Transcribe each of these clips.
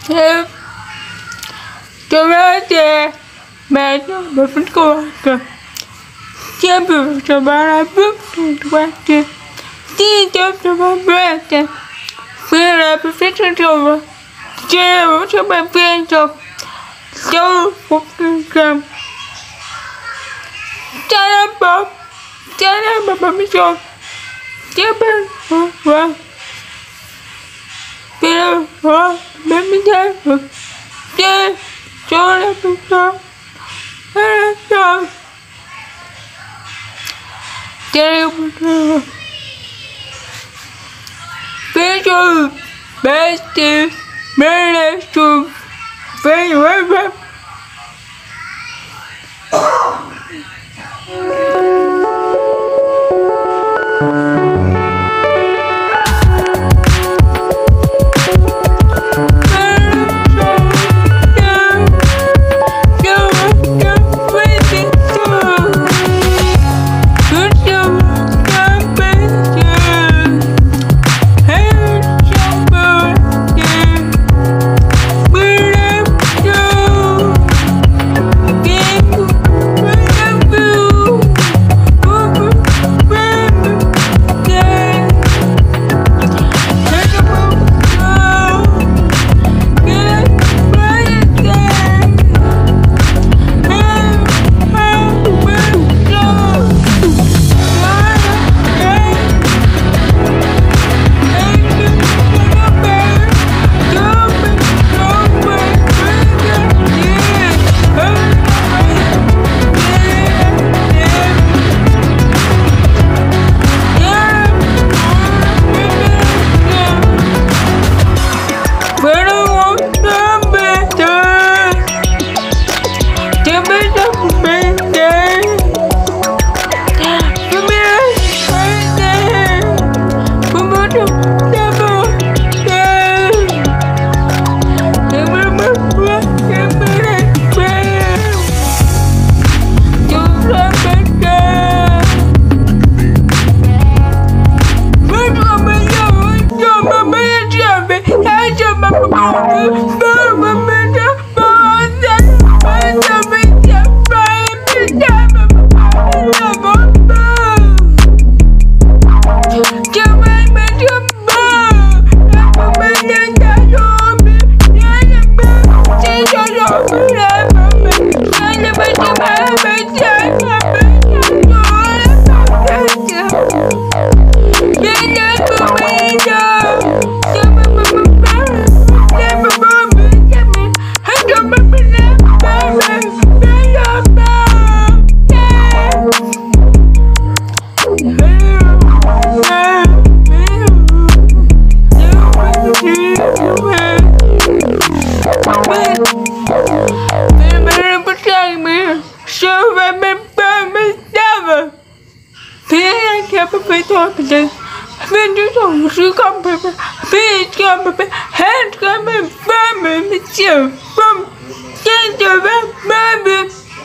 Thêm cho ba trẻ mẹ cho bà phân cô kìa chia biểu cho ba là bước qua kìa chia cho ba bé kìa phía là bà phân cho chồng chia cho ba viên cho phục kìa cha là bà mới cho chia bên bây giờ bên mình chơi chơi cho là bây giờ cho chơi bây giờ bé thì bé là chùm bé bé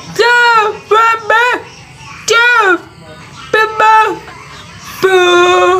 Bye.